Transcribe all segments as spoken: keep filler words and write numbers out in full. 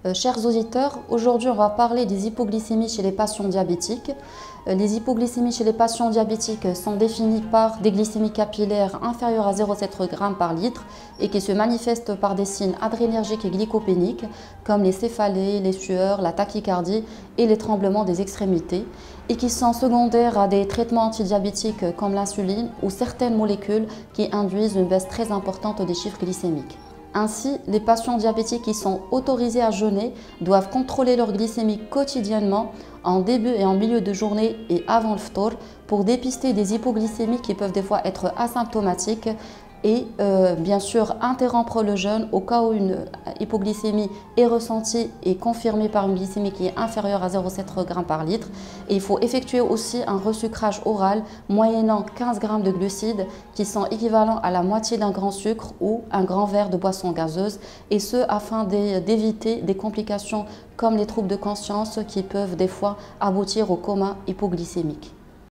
Euh, chers auditeurs, aujourd'hui on va parler des hypoglycémies chez les patients diabétiques. Euh, les hypoglycémies chez les patients diabétiques sont définies par des glycémies capillaires inférieures à zéro virgule sept grammes par litre et qui se manifestent par des signes adrénergiques et glycopéniques comme les céphalées, les sueurs, la tachycardie et les tremblements des extrémités et qui sont secondaires à des traitements antidiabétiques comme l'insuline ou certaines molécules qui induisent une baisse très importante des chiffres glycémiques. Ainsi, les patients diabétiques qui sont autorisés à jeûner doivent contrôler leur glycémie quotidiennement en début et en milieu de journée et avant le ftour pour dépister des hypoglycémies qui peuvent des fois être asymptomatiques et euh, bien sûr interrompre le jeûne au cas où une hypoglycémie est ressentie et confirmée par une glycémie qui est inférieure à zéro virgule sept grammes par litre. Et il faut effectuer aussi un resucrage oral moyennant quinze grammes de glucides qui sont équivalents à la moitié d'un grand sucre ou un grand verre de boisson gazeuse, et ce afin d'éviter des complications comme les troubles de conscience qui peuvent des fois aboutir au coma hypoglycémique.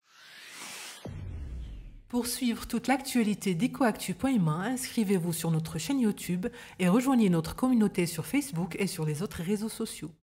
Pour suivre toute l'actualité d'Ecoactu point humain, inscrivez-vous sur notre chaîne YouTube et rejoignez notre communauté sur Facebook et sur les autres réseaux sociaux.